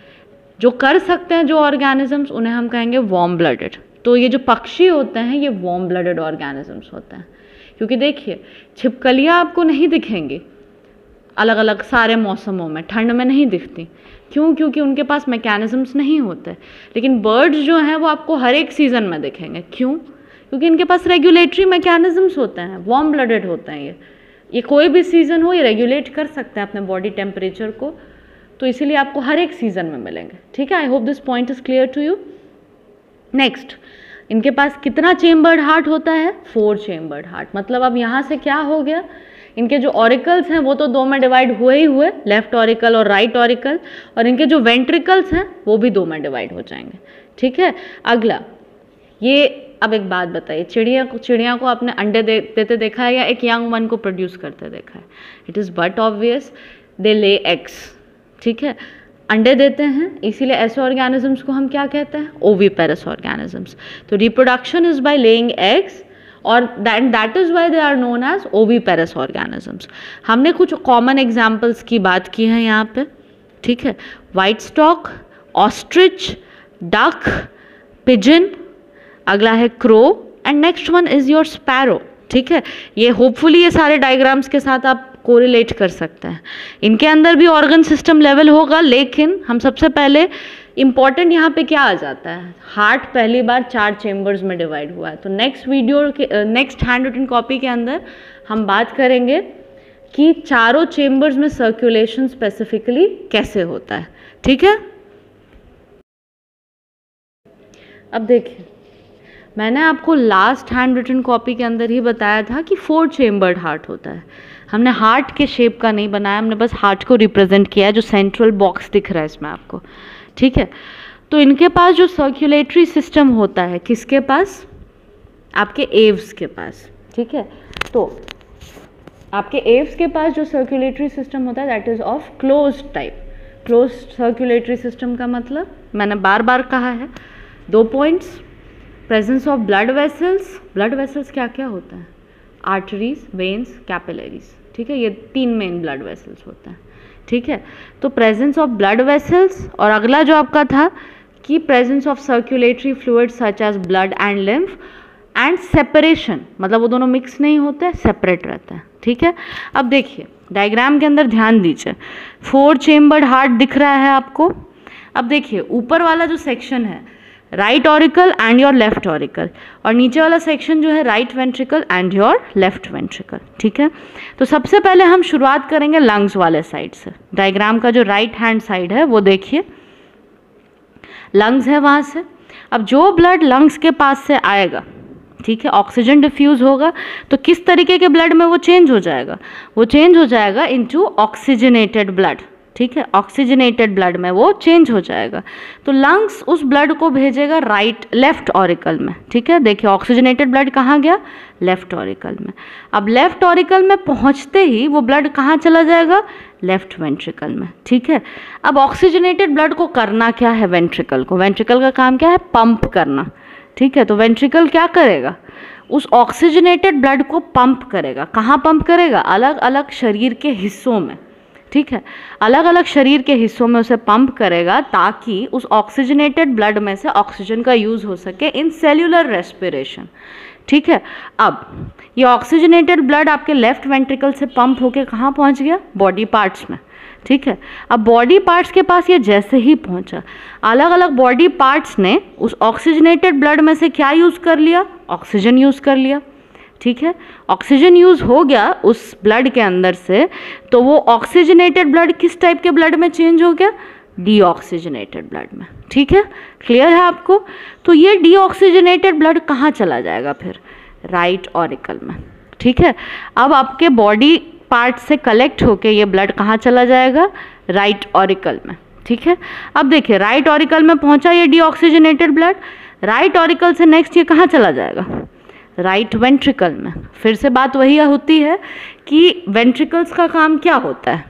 जो कर सकते हैं जो ऑर्गेनिजम्स, उन्हें हम कहेंगे वार्म ब्लडेड। तो ये जो पक्षी होते हैं ये वार्म ब्लडेड ऑर्गेनिजम्स होते हैं। क्योंकि देखिए छिपकलियाँ आपको नहीं दिखेंगी अलग अलग सारे मौसमों में, ठंड में नहीं दिखती। क्यों? क्योंकि उनके पास मैकेनिज्म्स नहीं होते। लेकिन बर्ड्स जो हैं वो आपको हर एक सीज़न में दिखेंगे। क्यों? क्योंकि इनके पास रेगुलेटरी मैकेनिज्म्स होते हैं, वार्म ब्लडेड होते हैं ये ये कोई भी सीज़न हो ये रेगुलेट कर सकते हैं अपने बॉडी टेम्परेचर को, तो इसीलिए आपको हर एक सीज़न में मिलेंगे, ठीक है। I hope this point is clear to you. Next, इनके पास कितना चेम्बर्ड हार्ट होता है? Four chambered heart. मतलब अब यहाँ से क्या हो गया, इनके जो ऑरिकल्स हैं वो तो दो में डिवाइड हुए ही हुए, लेफ्ट ऑरिकल और राइट ऑरिकल, और इनके जो वेंट्रिकल्स हैं वो भी दो में डिवाइड हो जाएंगे, ठीक है। अगला, ये अब एक बात बताइए, चिड़िया को चिड़िया को आपने अंडे दे, देते देखा है या एक यंग वन को प्रोड्यूस करते देखा है? It is but obvious, they lay eggs, ठीक है, अंडे देते हैं। इसीलिए ऐसे ऑर्गेनिजम्स को हम क्या कहते हैं? Oviparous organisms. तो reproduction is by laying eggs, और that that is why they are known as oviparous organisms. हमने कुछ कॉमन एग्जाम्पल्स की बात की है यहाँ पे, ठीक है। White stork, ostrich, duck, pigeon, अगला है crow, and next one is your sparrow, ठीक है। ये होपफुली ये सारे डायग्राम्स के साथ आप कोरिलेट कर सकते हैं। इनके अंदर भी ऑर्गन सिस्टम लेवल होगा, लेकिन हम सबसे पहले इम्पॉर्टेंट यहाँ पे क्या आ जाता है? हार्ट पहली बार चार चेम्बर्स में डिवाइड हुआ है। तो नेक्स्ट वीडियो के नेक्स्ट हैंड रिटन कॉपी के अंदर हम बात करेंगे कि चारों चेम्बर्स में सर्कुलेशन स्पेसिफिकली कैसे होता है, ठीक है। अब देखिए, मैंने आपको लास्ट हैंड रिटन कॉपी के अंदर ही बताया था कि फोर चेम्बर्ड हार्ट होता है। हमने हार्ट के शेप का नहीं बनाया, हमने बस हार्ट को रिप्रेजेंट किया है, जो सेंट्रल बॉक्स दिख रहा है इसमें आपको, ठीक है। तो इनके पास जो सर्कुलेटरी सिस्टम होता है, किसके पास? आपके एव्स के पास, ठीक है। तो आपके एव्स के पास जो सर्कुलेटरी सिस्टम होता है that is of closed type. Closed circulatory system का मतलब मैंने बार बार कहा है, दो points, presence of blood vessels. Blood vessels क्या क्या होता है? आर्टरीज, वेन्स, कैपिलरीज, ठीक है। ये तीन मेन ब्लड वेसल्स होते हैं, ठीक है। तो प्रेजेंस ऑफ ब्लड वेसल्स, और अगला जो आपका था कि presence of circulatory fluid such as blood and lymph, and separation, मतलब वो दोनों मिक्स नहीं होते, सेपरेट रहते हैं, ठीक है। अब देखिए डायग्राम के अंदर ध्यान दीजिए, फोर चेम्बर्ड हार्ट दिख रहा है आपको। अब देखिए ऊपर वाला जो सेक्शन है right auricle and your left auricle, और नीचे वाला सेक्शन जो है right ventricle and your left ventricle, ठीक है। तो सबसे पहले हम शुरुआत करेंगे लंग्स वाले साइड से। डायग्राम का जो राइट हैंड साइड है वो देखिए, लंग्स है वहाँ से। अब जो ब्लड लंग्स के पास से आएगा, ठीक है, ऑक्सीजन डिफ्यूज होगा, तो किस तरीके के ब्लड में वो चेंज हो जाएगा? वो चेंज हो जाएगा इनटू ऑक्सीजनेटेड ब्लड, ठीक है, ऑक्सीजनेटेड ब्लड में वो चेंज हो जाएगा। तो लंग्स उस ब्लड को भेजेगा राइट लेफ्ट ऑरिकल में, ठीक है। देखिए ऑक्सीजनेटेड ब्लड कहाँ गया, लेफ्ट ऑरिकल में। अब लेफ्ट ऑरिकल में पहुँचते ही वो ब्लड कहाँ चला जाएगा, लेफ्ट वेंट्रिकल में, ठीक है। अब ऑक्सीजनेटेड ब्लड को करना क्या है, वेंट्रिकल को, वेंट्रिकल का काम क्या है, पंप करना, ठीक है। तो वेंट्रिकल क्या करेगा, उस ऑक्सीजनेटेड ब्लड को पंप करेगा। कहाँ पंप करेगा, अलग अलग शरीर के हिस्सों में, ठीक है, अलग अलग शरीर के हिस्सों में उसे पंप करेगा ताकि उस ऑक्सीजनेटेड ब्लड में से ऑक्सीजन का यूज़ हो सके इन सेल्यूलर रेस्पिरेशन, ठीक है। अब ये ऑक्सीजनेटेड ब्लड आपके लेफ्ट वेंट्रिकल से पंप होके कहाँ पहुँच गया, बॉडी पार्ट्स में, ठीक है। अब बॉडी पार्ट्स के पास ये जैसे ही पहुंचा, अलग अलग बॉडी पार्ट्स ने उस ऑक्सीजनेटेड ब्लड में से क्या यूज़ कर लिया, ऑक्सीजन यूज़ कर लिया, ठीक है। ऑक्सीजन यूज़ हो गया उस ब्लड के अंदर से, तो वो ऑक्सीजनेटेड ब्लड किस टाइप के ब्लड में चेंज हो गया, डीऑक्सीजनेटेड ब्लड में, ठीक है। क्लियर है आपको। तो ये डीऑक्सीजनेटेड ब्लड कहाँ चला जाएगा फिर, राइट ऑरिकल में, ठीक है। अब आपके बॉडी पार्ट से कलेक्ट होके ये ब्लड कहाँ चला जाएगा, राइट ऑरिकल में, ठीक है। अब देखिए राइट ऑरिकल में पहुंचा ये डीऑक्सीजनेटेड ब्लड, राइट ऑरिकल से नेक्स्ट ये कहाँ चला जाएगा, राइट वेंट्रिकल में। फिर से बात वही होती है कि वेंट्रिकल्स का काम क्या होता है,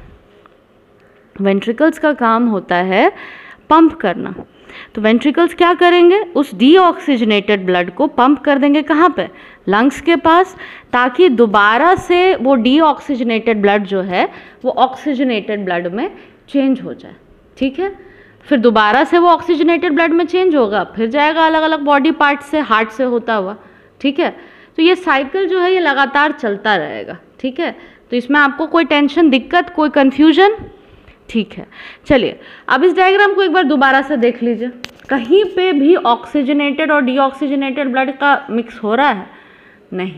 वेंट्रिकल्स का काम होता है पंप करना। तो वेंट्रिकल्स क्या करेंगे, उस डीऑक्सीजनेटेड ब्लड को पंप कर देंगे कहाँ पे, लंग्स के पास, ताकि दोबारा से वो डीऑक्सीजनेटेड ब्लड जो है वो ऑक्सीजनेटेड ब्लड में चेंज हो जाए, ठीक है। फिर दोबारा से वो ऑक्सीजनेटेड ब्लड में चेंज होगा, फिर जाएगा अलग अलग बॉडी पार्ट से, हार्ट से होता हुआ, ठीक है। तो ये साइकिल जो है ये लगातार चलता रहेगा, ठीक है। तो इसमें आपको कोई टेंशन, दिक्कत, कोई कन्फ्यूजन, ठीक है। चलिए अब इस डायग्राम को एक बार दोबारा से देख लीजिए, कहीं पे भी ऑक्सीजनेटेड और डीऑक्सीजनेटेड ब्लड का मिक्स हो रहा है, नहीं।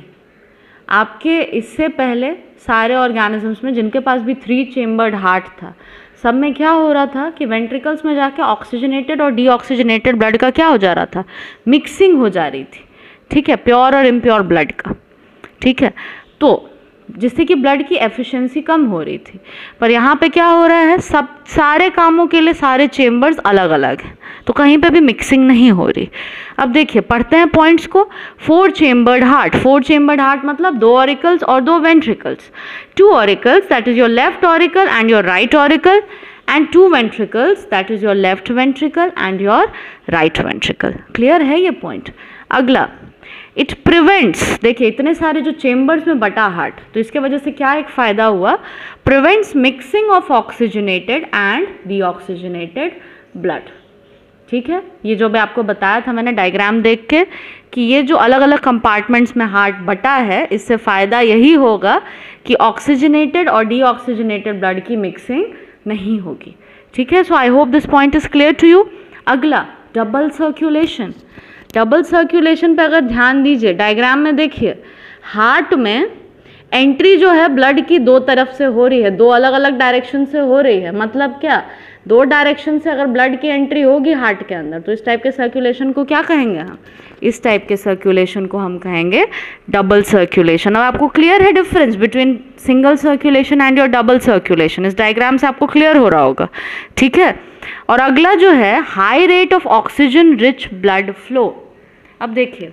आपके इससे पहले सारे ऑर्गेनिजम्स में जिनके पास भी थ्री चेम्बर्ड हार्ट था, सब में क्या हो रहा था कि वेंट्रिकल्स में जाके ऑक्सीजनेटेड और डीऑक्सीजनेटेड ब्लड का क्या हो जा रहा था, मिक्सिंग हो जा रही थी, ठीक है, प्योर और इम्प्योर ब्लड का, ठीक है। तो जिससे कि ब्लड की एफिशिएंसी कम हो रही थी। पर यहाँ पे क्या हो रहा है, सब सारे कामों के लिए सारे चेम्बर्स अलग अलग हैं, तो कहीं पे भी मिक्सिंग नहीं हो रही। अब देखिए पढ़ते हैं पॉइंट्स को। Four chambered heart, four chambered heart मतलब दो ऑरिकल्स और दो ventricles, two auricles that is your left auricle and your right auricle, and two ventricles that is your left ventricle and your right ventricle. Clear है ये point. अगला, it prevents, देखिए इतने सारे जो चेम्बर्स में बटा हार्ट, तो इसके वजह से क्या एक फ़ायदा हुआ, prevents mixing of oxygenated and deoxygenated blood, ठीक है। ये जो मैं आपको बताया था मैंने डायग्राम देख के कि ये जो अलग अलग कंपार्टमेंट्स में हार्ट बटा है, इससे फ़ायदा यही होगा कि ऑक्सीजनेटेड और डीऑक्सीजनेटेड ब्लड की मिक्सिंग नहीं होगी, ठीक है। So I hope this point is clear to you. अगला, डबल सर्कुलेशन। डबल सर्कुलेशन पे अगर ध्यान दीजिए, डायग्राम में देखिए, हार्ट में एंट्री जो है ब्लड की दो तरफ से हो रही है, दो अलग अलग डायरेक्शन से हो रही है। मतलब क्या, दो डायरेक्शन से अगर ब्लड की एंट्री होगी हार्ट के अंदर, तो इस टाइप के सर्कुलेशन को क्या कहेंगे हम, इस टाइप के सर्कुलेशन को हम कहेंगे डबल सर्कुलेशन। अब आपको क्लियर है difference between single circulation and your double circulation, इस डायग्राम से आपको क्लियर हो रहा होगा, ठीक है। और अगला जो है, high rate of oxygen rich blood flow. अब देखिए,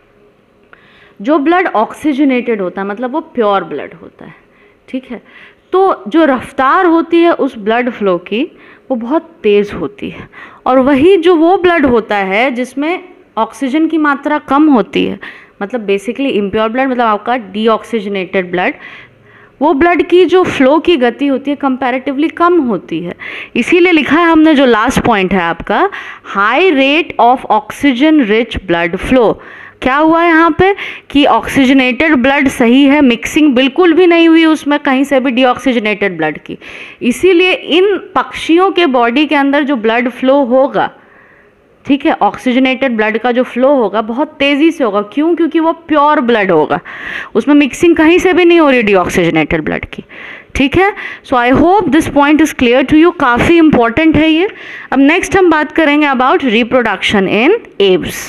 जो ब्लड ऑक्सीजनेटेड होता है मतलब वो प्योर ब्लड होता है, ठीक है। तो जो रफ्तार होती है उस ब्लड फ्लो की वो बहुत तेज़ होती है, और वही जो वो ब्लड होता है जिसमें ऑक्सीजन की मात्रा कम होती है, मतलब बेसिकली इम्प्योर ब्लड, मतलब आपका डीऑक्सीजनेटेड ब्लड, वो ब्लड की जो फ्लो की गति होती है कंपैरेटिवली कम होती है। इसीलिए लिखा है हमने, जो लास्ट पॉइंट है आपका, high rate of oxygen rich blood flow. क्या हुआ यहाँ पे कि ऑक्सीजनेटेड ब्लड सही है, मिक्सिंग बिल्कुल भी नहीं हुई उसमें कहीं से भी डीऑक्सीजनेटेड ब्लड की, इसीलिए इन पक्षियों के बॉडी के अंदर जो ब्लड फ्लो होगा, ठीक है, ऑक्सीजनेटेड ब्लड का जो फ्लो होगा बहुत तेज़ी से होगा। क्यों? क्योंकि वो प्योर ब्लड होगा, उसमें मिक्सिंग कहीं से भी नहीं हो रही डीऑक्सीजनेटेड ब्लड की, ठीक है। So I hope this point is clear to you, काफ़ी इंपॉर्टेंट है ये। अब नेक्स्ट हम बात करेंगे अबाउट रिप्रोडक्शन इन एव्स।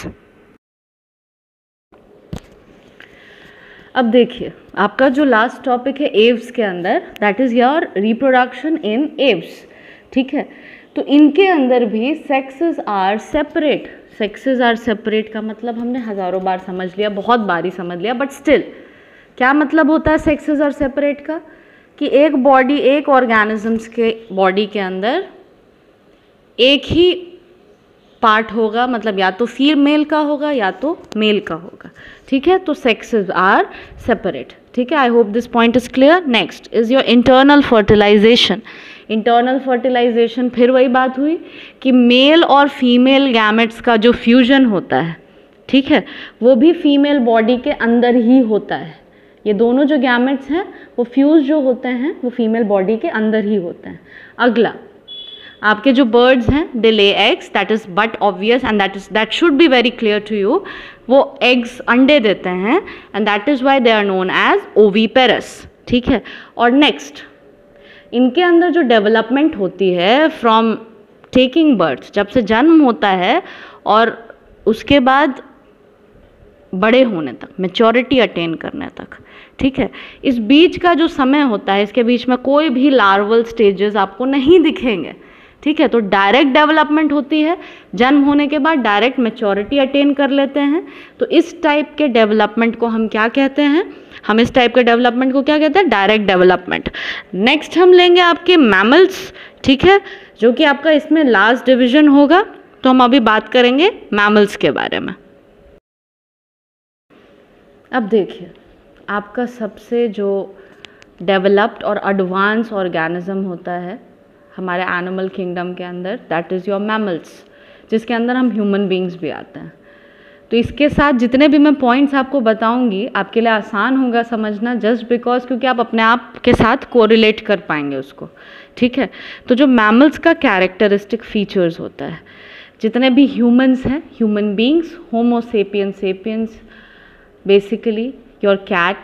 अब देखिए, आपका जो लास्ट टॉपिक है एव्स के अंदर, that is your reproduction in Aves. ठीक है। तो इनके अंदर भी sexes are separate. Sexes are separate का मतलब हमने हज़ारों बार समझ लिया, बहुत बार ही समझ लिया, बट स्टिल क्या मतलब होता है सेक्सेस आर सेपरेट का? कि एक बॉडी, एक ऑर्गेनिजम्स के बॉडी के अंदर एक ही पार्ट होगा, मतलब या तो फीमेल का होगा या तो मेल का होगा, ठीक है। तो सेक्सेस आर सेपरेट, ठीक है। I hope this point is clear. Next is your internal fertilization. Internal fertilization फिर वही बात हुई कि मेल और फीमेल गैमेट्स का जो फ्यूजन होता है, ठीक है, वो भी फीमेल बॉडी के अंदर ही होता है। ये दोनों जो गैमेट्स हैं वो फ्यूज जो होते हैं वो फीमेल बॉडी के अंदर ही होते हैं। अगला, आपके जो बर्ड्स हैं they lay eggs, that is but obvious and that is that should be very clear to you. वो एग्स अंडे देते हैं and that is why they are known as oviparous, ठीक है। और नेक्स्ट, इनके अंदर जो डेवलपमेंट होती है फ्रॉम टेकिंग बर्थ, जब से जन्म होता है और उसके बाद बड़े होने तक, मैच्योरिटी अटेन करने तक, ठीक है, इस बीच का जो समय होता है, इसके बीच में कोई भी लार्वल स्टेजेस आपको नहीं दिखेंगे, ठीक है। तो डायरेक्ट डेवलपमेंट होती है, जन्म होने के बाद डायरेक्ट मैच्योरिटी अटेन कर लेते हैं। तो इस टाइप के डेवलपमेंट को हम क्या कहते हैं? हम इस टाइप के डेवलपमेंट को क्या कहते हैं? Direct development. नेक्स्ट हम लेंगे आपके मैमल्स, ठीक है, जो कि आपका इसमें लास्ट डिवीजन होगा। तो हम अभी बात करेंगे मैमल्स के बारे में। अब देखिए, आपका सबसे जो डेवलप्ड और एडवांस ऑर्गेनिज्म होता है हमारे एनिमल किंगडम के अंदर, दैट इज़ योर मैमल्स, जिसके अंदर हम ह्यूमन बींग्स भी आते हैं। तो इसके साथ जितने भी मैं पॉइंट्स आपको बताऊंगी आपके लिए आसान होगा समझना, जस्ट बिकॉज क्योंकि आप अपने आप के साथ कोरिलेट कर पाएंगे उसको, ठीक है। तो जो मैमल्स का कैरेक्टरिस्टिक फीचर्स होता है, जितने भी ह्यूमंस हैं, human beings, homo sapiens sapiens, basically your cat,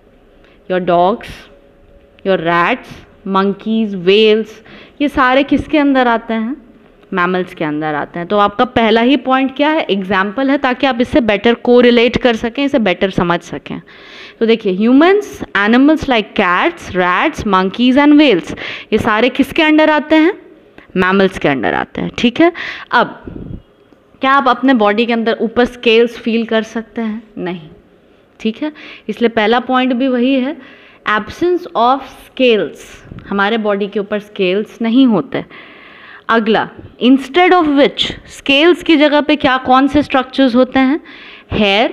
your dogs, your rats, monkeys, whales, ये सारे किसके अंदर आते हैं? मैमल्स के अंदर आते हैं। तो आपका पहला ही पॉइंट क्या है? एग्जाम्पल है, ताकि आप इससे बेटर कोरिलेट कर सकें, इसे बेटर समझ सकें। तो देखिए, humans, animals like cats, rats, monkeys and whales, ये सारे किसके अंडर आते हैं? मैमल्स के अंडर आते हैं, ठीक है। अब क्या आप अपने बॉडी के अंदर ऊपर स्केल्स फील कर सकते हैं? नहीं, ठीक है। इसलिए पहला पॉइंट भी वही है, एब्सेंस ऑफ स्केल्स, हमारे बॉडी के ऊपर स्केल्स नहीं होते। अगला, इंस्टेड ऑफ विच, स्केल्स की जगह पे क्या, कौन से स्ट्रक्चर्स होते हैं? हेयर,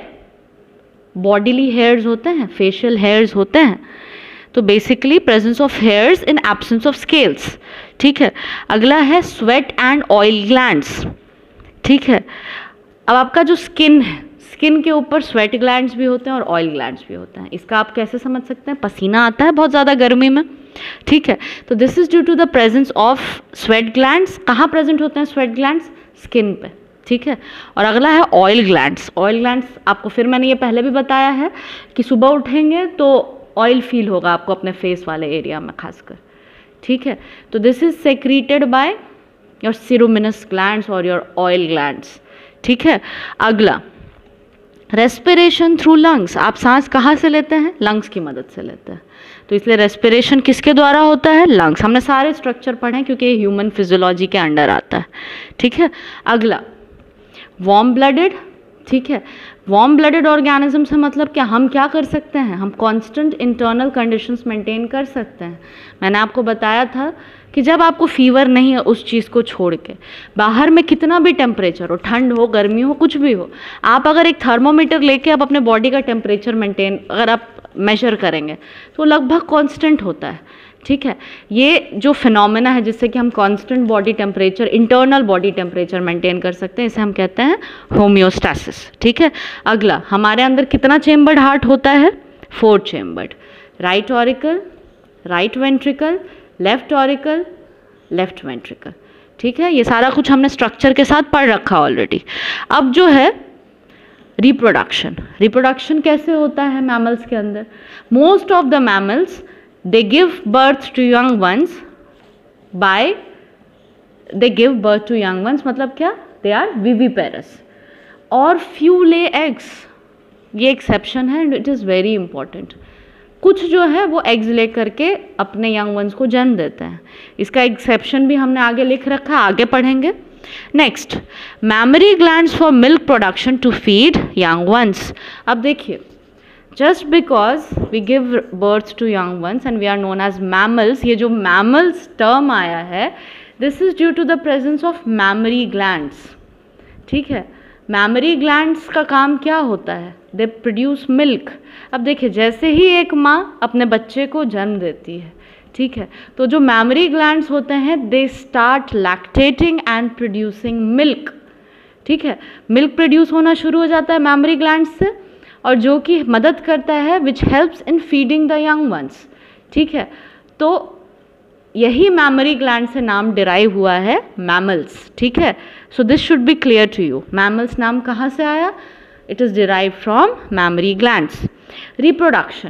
बॉडीली हेयर्स होते हैं, फेशियल हेयर्स होते हैं। तो basically presence of hairs in absence of scales, ठीक है। अगला है स्वेट एंड ऑयल ग्लैंड्स, ठीक है। अब आपका जो स्किन है, स्किन के ऊपर स्वेट ग्लैंड्स भी होते हैं और ऑयल ग्लैंड्स भी होते हैं। इसका आप कैसे समझ सकते हैं? पसीना आता है बहुत ज़्यादा गर्मी में, ठीक है। तो this is due to the presence of sweat glands. कहाँ प्रेजेंट होते हैं स्वेट ग्लैंड्स? स्किन पे, ठीक है। और अगला है ऑयल ग्लैंड्स। ऑयल ग्लैंड्स आपको फिर मैंने ये पहले भी बताया है कि सुबह उठेंगे तो ऑयल फील होगा आपको अपने फेस वाले एरिया में खासकर, ठीक है। तो this is secreted by your ceruminous glands और योर ऑयल ग्लैंड्स, ठीक है। अगला, रेस्पिरेशन थ्रू लंग्स, आप सांस कहाँ से लेते हैं? लंग्स की मदद से लेते हैं। तो इसलिए रेस्पिरेशन किसके द्वारा होता है? लंग्स। हमने सारे स्ट्रक्चर पढ़े हैं क्योंकि ये ह्यूमन फिजियोलॉजी के अंडर आता है, ठीक है। अगला, वार्म ब्लडेड, ठीक है। वार्म ब्लडेड ऑर्गेनिज्म से मतलब क्या, हम क्या कर सकते हैं? हम कांस्टेंट इंटरनल कंडीशंस मेंटेन कर सकते हैं। मैंने आपको बताया था कि जब आपको फीवर नहीं है, उस चीज़ को छोड़ के बाहर में कितना भी टेम्परेचर हो, ठंड हो, गर्मी हो, कुछ भी हो, आप अगर एक थर्मोमीटर लेके आप अपने बॉडी का टेम्परेचर मेंटेन अगर आप मेजर करेंगे तो लगभग कांस्टेंट होता है, ठीक है। ये जो फिनोमेना है जिससे कि हम constant body temperature, internal body temperature maintain कर सकते हैं, इसे हम कहते हैं होम्योस्टैसिस, ठीक है। अगला, हमारे अंदर कितना चेम्बर्ड हार्ट होता है? Four chambered. Right auricle, right ventricle, left auricle, left ventricle, ठीक है। ये सारा कुछ हमने स्ट्रक्चर के साथ पढ़ रखा ऑलरेडी। अब जो है रिप्रोडक्शन, रिप्रोडक्शन कैसे होता है मैमल्स के अंदर? Most of the mammals they give birth to young ones by they give birth to young ones मतलब क्या? they are viviparous और few lay eggs, ये exception है and it is very important। कुछ जो है वो एग्स ले करके अपने यंग वंस को जन्म देते हैं। इसका एक्सेप्शन भी हमने आगे लिख रखा है, आगे पढ़ेंगे। Next, mammary glands for milk production to feed young ones. अब देखिए, just because we give birth to young ones and we are known as mammals, ये जो mammals term आया है, this is due to the presence of mammary glands। ठीक है, mammary glands का काम क्या होता है? they produce milk। अब देखिए, जैसे ही एक माँ अपने बच्चे को जन्म देती है, ठीक है, तो जो mammary glands होते हैं they start lactating and producing milk। ठीक है, मिल्क प्रोड्यूस होना शुरू हो जाता है mammary glands से, और जो कि मदद करता है which helps in feeding the young ones. ठीक है, तो यही मैमरी ग्लैंड से नाम डिराइव हुआ है मैमल्स। ठीक है, so this should be clear to you. Mammals नाम कहाँ से आया? It is derive from mammary glands. Reproduction,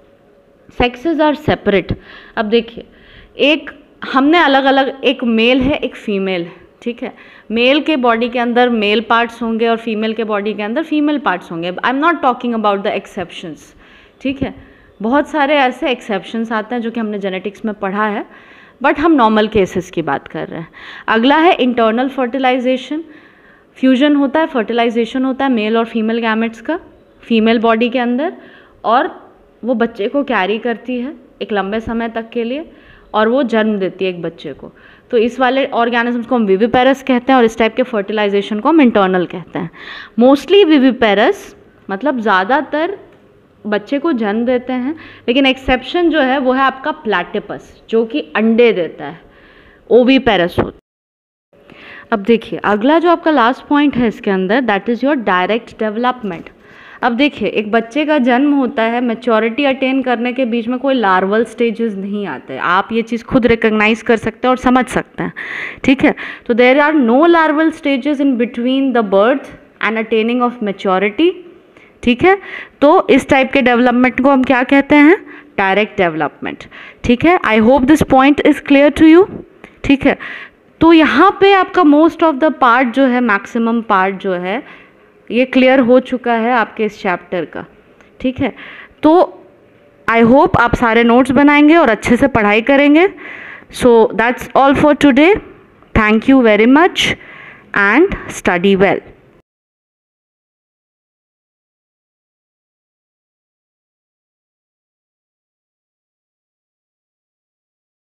sexes are separate. अब देखिए, एक हमने अलग अलग, एक मेल है एक फीमेल है। ठीक है, मेल के बॉडी के अंदर मेल पार्ट्स होंगे और फीमेल के बॉडी के अंदर फीमेल पार्ट्स होंगे। I am not talking about the exceptions. ठीक है, बहुत सारे ऐसे एक्सेप्शंस आते हैं जो कि हमने जेनेटिक्स में पढ़ा है, बट हम नॉर्मल केसेस की बात कर रहे हैं। अगला है इंटरनल फर्टिलाइजेशन। फ्यूजन होता है, फर्टिलाइजेशन होता है मेल और फीमेल गैमेट्स का फीमेल बॉडी के अंदर, और वो बच्चे को कैरी करती है एक लंबे समय तक के लिए, और वो जन्म देती है एक बच्चे को। तो इस वाले ऑर्गेनिजम्स को हम विविपेरस कहते हैं, और इस टाइप के फर्टिलाइजेशन को हम इंटरनल कहते हैं। मोस्टली विविपेरस मतलब ज़्यादातर बच्चे को जन्म देते हैं, लेकिन एक्सेप्शन जो है वो है आपका प्लैटिपस, जो कि अंडे देता है, ओविपेरस होता है। अब देखिए, अगला जो आपका लास्ट पॉइंट है इसके अंदर, that is your direct development. अब देखिए, एक बच्चे का जन्म होता है, मैच्योरिटी अटेन करने के बीच में कोई लार्वल स्टेजेस नहीं आते। आप ये चीज़ खुद रिकग्नाइज कर सकते हैं और समझ सकते हैं। ठीक है, तो there are no larval stages in between the birth and attaining of maturity. ठीक है, तो इस टाइप के डेवलपमेंट को हम क्या कहते हैं? Direct development. ठीक है, I hope this point is clear to you. ठीक है, तो यहाँ पे आपका मोस्ट ऑफ द पार्ट जो है, मैक्सिमम पार्ट जो है, ये क्लियर हो चुका है आपके इस चैप्टर का। ठीक है, तो आई होप आप सारे नोट्स बनाएंगे और अच्छे से पढ़ाई करेंगे। So that's all for today. Thank you very much and study well.